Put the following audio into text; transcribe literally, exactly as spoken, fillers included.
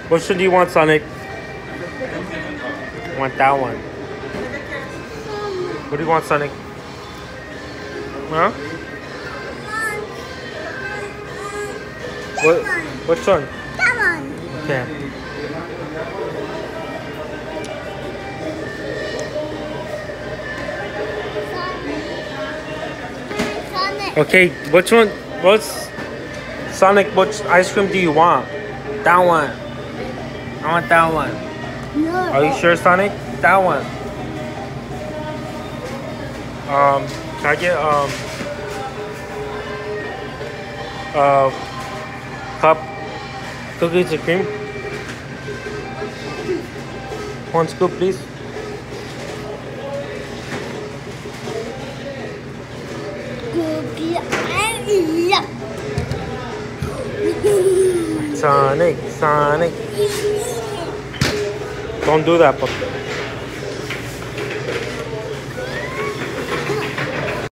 Which one do you want, Sonic? I want that one. What do you want, Sonic? Huh? What? Which one? That one. Okay. Sonic. Okay, which one? What's Sonic? Which ice cream do you want? That one. I want that one. No. Are you sure, Sonic? That one. Um, can I get um uh cup cookies and cream? One scoop, please. Cookie and Sonic, Sonic. Don't do that, Papa.